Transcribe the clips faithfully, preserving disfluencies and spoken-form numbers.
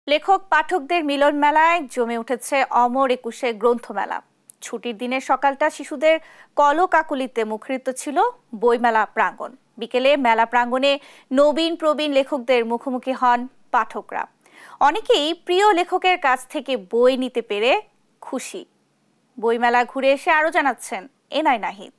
লেখক পাঠকদের মিলন মেলায় জমে উঠেছে অমর একুশে গ্রন্থমেলা। ছুটির দিনের সকালটা শিশুদের কলকাকলিতে মুখরিত ছিল বইমেলা প্রাঙ্গণ। বিকেলে মেলা প্রাঙ্গণে নবীন প্রবীণ লেখকদের মুখোমুখি হন পাঠকরা। অনেকেই প্রিয় লেখকের কাছ থেকে বই নিতে পেরে খুশি। বইমেলা ঘুরে এসে আরো জানাচ্ছেন এনআই নাহিদ।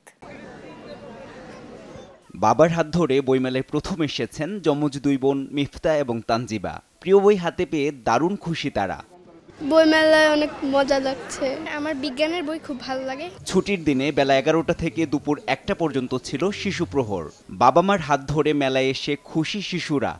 বাবার হাত ধরে বইমেলায় প্রথম এসেছেন যমজ দুই বোন মিফতা এবং তানজিবা। প্রিয় বই হাতে পেয়ে দারুণ খুশি তারা। বইমেলায় অনেক মজা লাগছে, আমার বিজ্ঞানের বই খুব ভালো লাগে। ছুটির দিনে বেলা এগারোটা থেকে দুপুর একটা পর্যন্ত ছিল শিশু প্রহর। বাবা মার হাত ধরে মেলায় এসে খুশি শিশুরা।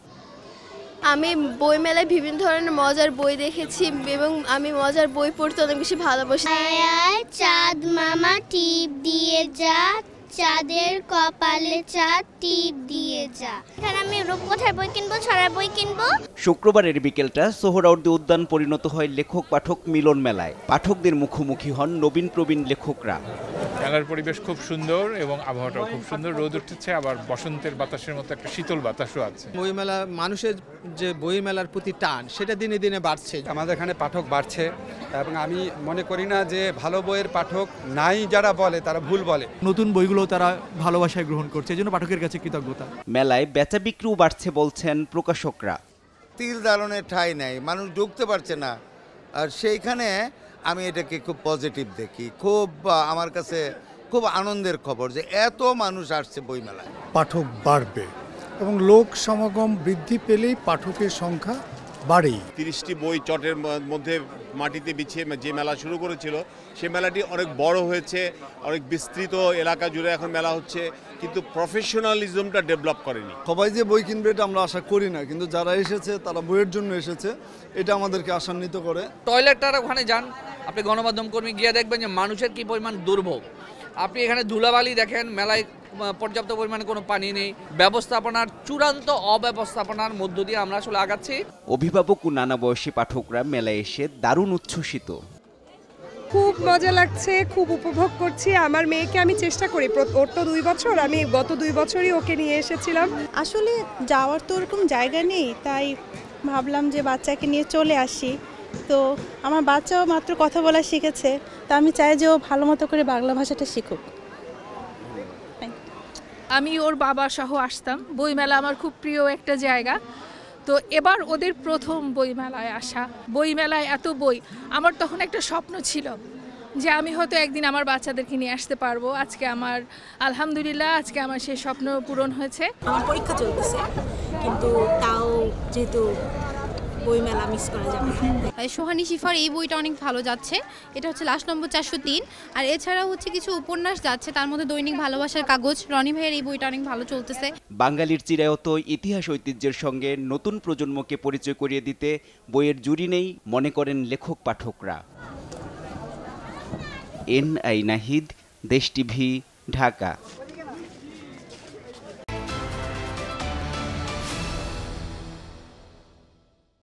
আমি বইমেলায় বিভিন্ন ধরনের মজার বই দেখেছি এবং আমি মজার বই পড়তে অনেক বেশি ভালোবাসি। চাঁদ মামা টিপ দিয়ে যা, চাঁদের কপালে চাঁদ টিপ দিয়ে যা। এখানে আমি রূপকথার বই কিনবো, ছড়ার বই কিনবো। শুক্রবারের বিকেলটা সোহরাওয়ার্দী উদ্যান পরিণত হয় লেখক পাঠক মিলন মেলায়। পাঠকদের মুখোমুখি হন নবীন প্রবীণ লেখকরা। মেলার পরিবেশ খুব সুন্দর এবং আবহাওয়াটাও খুব সুন্দর। রোদ উঠেছে, আবার বসন্তের বাতাসের মতো একটা শীতল বাতাসও আছে। বইমেলা মানুষের যে বইমেলার প্রতি টান সেটা দিনে দিনে বাড়ছে। আমাদের এখানে পাঠক বাড়ছে এবং আমি মনে করি না যে ভালো বইয়ের পাঠক নাই, যারা বলে তারা ভুল বলে। নতুন বইগুলো তারা ভালোবাসায় গ্রহণ করছে, এজন্য পাঠকের কাছে কৃতজ্ঞতা। মেলায় বেচা বিক্রিও বাড়ছে বলছেন প্রকাশকরা। তিল দালনের ঠাঁই নাই, মানুষ ঢুকতে পারছে না, আর সেইখানে আমি এটাকে খুব পজিটিভ দেখি। খুব আমার কাছে খুব আনন্দের খবর যে এত মানুষ আসছে বইমেলায়। পাঠক বাড়বে এবং লোক সমাগম বৃদ্ধি পেলেই পাঠকের সংখ্যা বাড়েই। তিরিশটি বই চটের মধ্যে মাটিতে বিছিয়ে যে মেলা শুরু করেছিল, সে মেলাটি অনেক বড় হয়েছে, অনেক বিস্তৃত এলাকা জুড়ে এখন মেলা হচ্ছে, কিন্তু প্রফেশনালিজমটা ডেভেলপ করেনি। সবাই যে বই কিনবে এটা আমরা আশা করি না, কিন্তু যারা এসেছে তারা বইয়ের জন্য এসেছে, এটা আমাদেরকে আশান্বিত করে। টয়লেটটার ওখানে যান, আপনি গণমাধ্যম কর্মী গিয়ে দেখবেন যে মানুষের কি পরিমাণ দুর্ভোগ। আপনি এখানে ধুলাবালি দেখেন, মেলায় পর্যাপ্ত পরিমাণে কোনো পানি নেই। ব্যবস্থাপনার চূড়ান্ত অব্যবস্থাপনার মধ্য দিয়ে আমরা আসলে আগাচ্ছি। অভিভাবক ও নানা বয়সী পাঠকরা মেলায় এসে দারুণ উচ্ছ্বসিত। খুব মজা লাগছে, খুব উপভোগ করছি। আমার মেয়েকে আমি চেষ্টা করি, ওর তো দুই বছর, আমি গত দুই বছরই ওকে নিয়ে এসেছিলাম। আসলে যাওয়ার তো ওরকম জায়গা নেই, তাই ভাবলাম যে বাচ্চাকে নিয়ে চলে আসি। তো আমার বাচ্চাও মাত্র কথা বলা শিখেছে, তা আমি চাই যে ও ভালো মতো করে বাংলা ভাষাটা শিখুক। আমি ওর বাবা সহ আসতাম। বইমেলা আমার খুব প্রিয় একটা জায়গা। তো এবার ওদের প্রথম বইমেলায় আসা, বইমেলায় এত বই। আমার তখন একটা স্বপ্ন ছিল যে আমি হয়তো একদিন আমার বাচ্চাদেরকে নিয়ে আসতে পারবো। আজকে আমার আলহামদুলিল্লাহ আজকে আমার সেই স্বপ্ন পূরণ হয়েছে। আমার পরীক্ষা চলতেছে, কিন্তু তাও যেহেতু বইমেলা মিস করা যাবে। সোহানী শিফার এই বইটা অনেক ভালো যাচ্ছে, এটা হচ্ছে লাস্ট নম্বর চারশো তিন। আর এছাড়া হচ্ছে কিছু উপন্যাস যাচ্ছে, তার মধ্যে দৈনিক ভালোবাসার কাগজ, রনি ভাইয়ের এই বইটা অনেক ভালো চলতেছে। বাঙালির চিরায়ত ইতিহাস ঐতিহ্যের সঙ্গে নতুন প্রজন্মকে পরিচয় করিয়ে দিতে বইয়ের জুড়ি নেই মনে করেন লেখক পাঠকরা। এনআই নাহিদ, দেশ টিভি, ঢাকা।